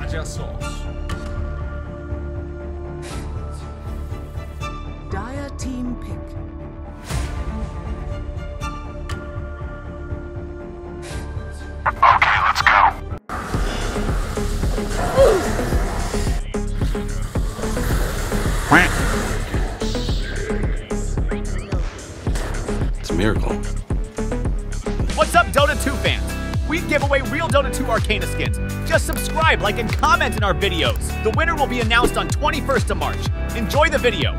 Ninja sauce. Dire team pick. Okay, let's go. It's a miracle. What's up, Dota 2 fans? We give away real Dota 2 Arcana skins. Just subscribe, like, and comment in our videos. The winner will be announced on 21st of March. Enjoy the video.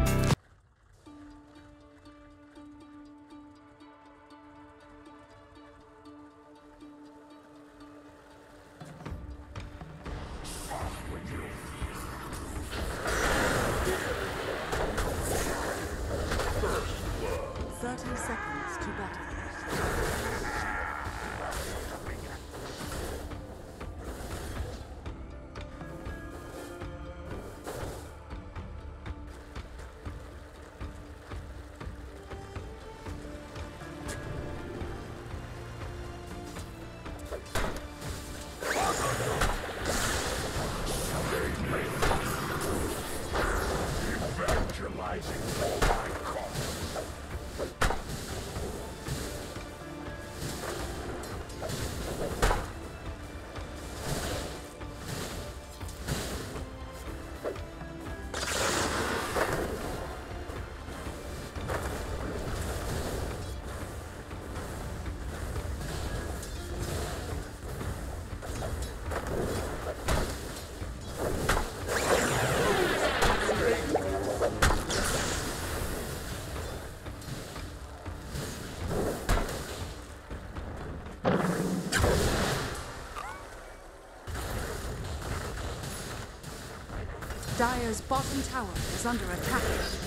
Dire's bottom tower is under attack.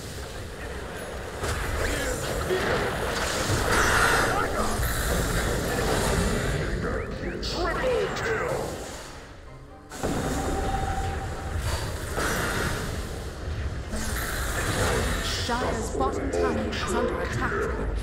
Triple kill. Dire's bottom tower is under attack.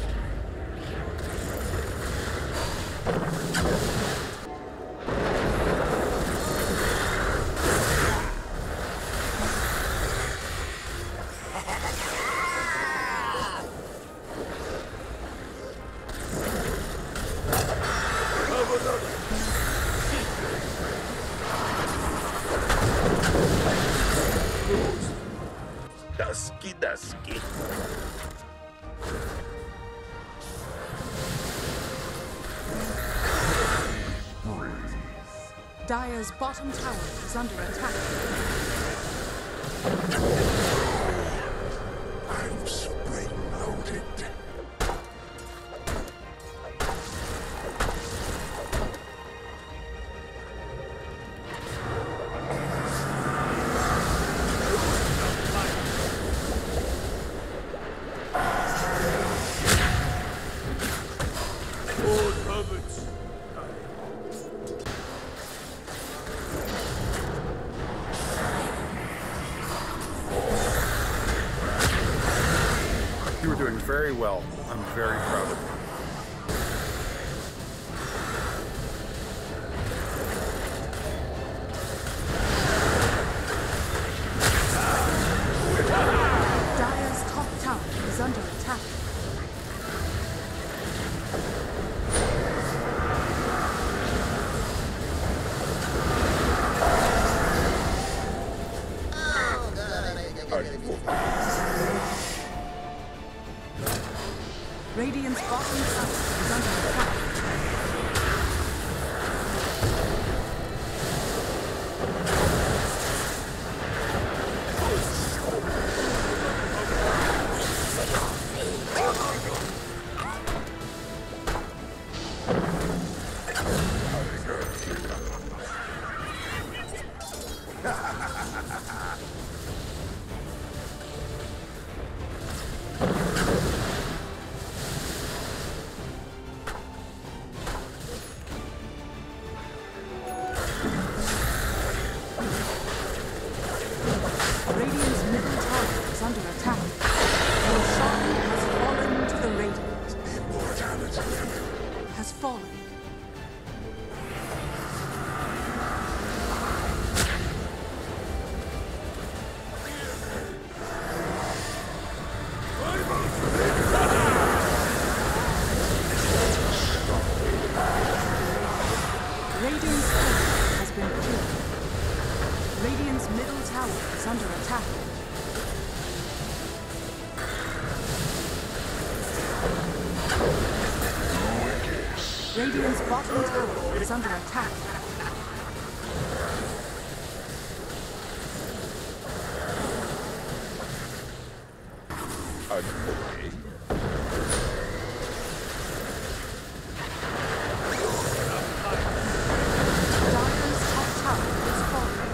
Dusky. Dire's bottom tower is under attack. I'm spring-loaded. You were doing very well. I'm very proud of you. Dire's top tower is under attack. Radiant's bottom tower is under attack. Radiant's middle tower is under attack. Your shrine has fallen to the Radiant. Immortality. Has fallen. Radiant's middle tower is under attack. Radiant's bottom tower is under attack. Dire's top tower is falling.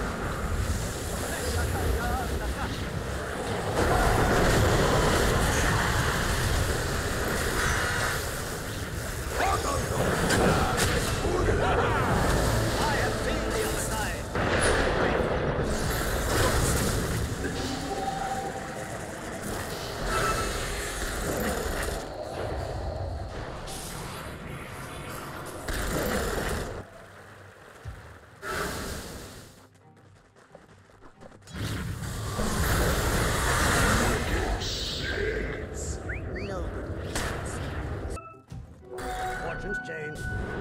Fortunes change.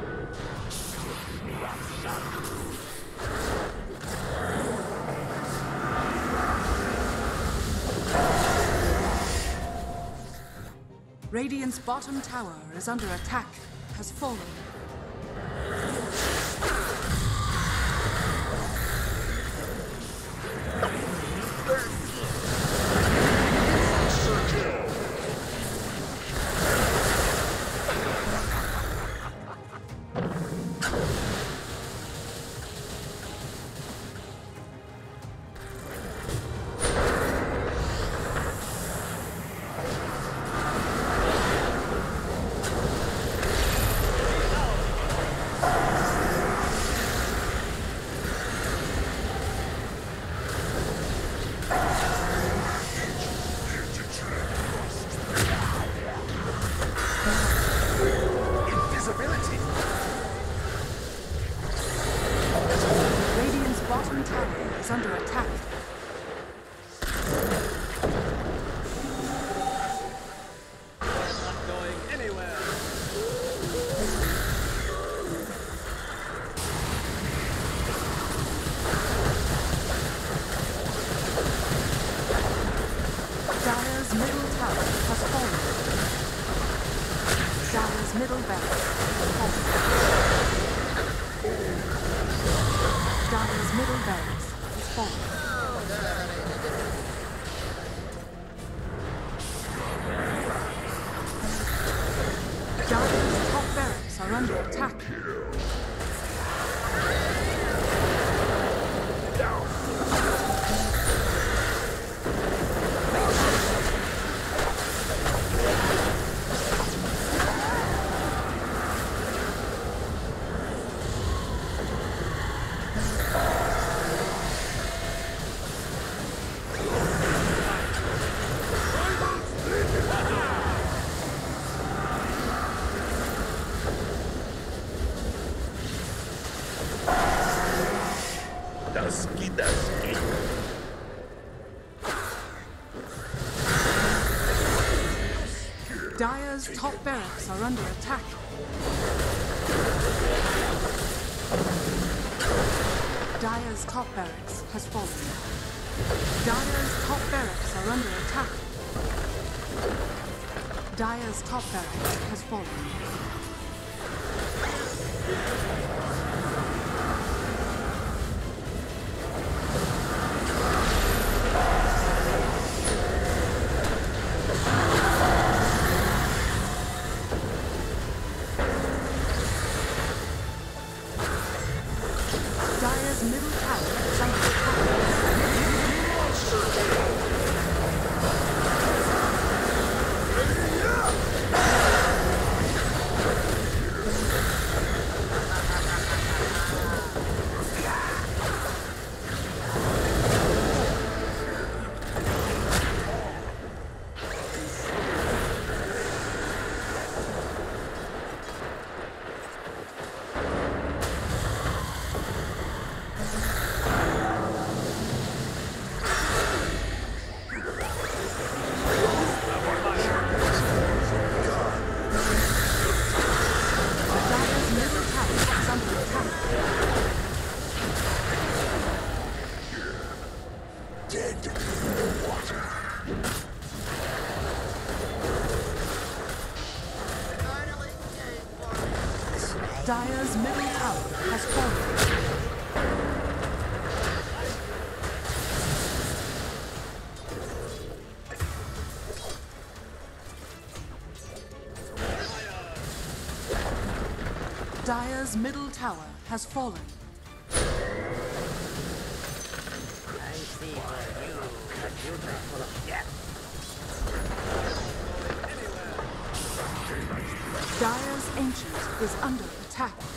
Radiant's bottom tower is under attack, has fallen. Invisibility. Radiant's bottom tower is under attack. Not going anywhere. Dire's middle tower has fallen. Dire's middle barracks has fallen. Dire's middle barracks has fallen. Dire's top barracks are under attack. Dusky. Dire's top barracks are under attack. Dire's top barracks has fallen. Dire's top barracks are under attack. Dire's top barracks has fallen. Dire's middle tower is under attack. dead in the water. Dire's middle tower has fallen. Dire's middle tower has fallen. I see what you computer full of death. Dire's ancient is under attack.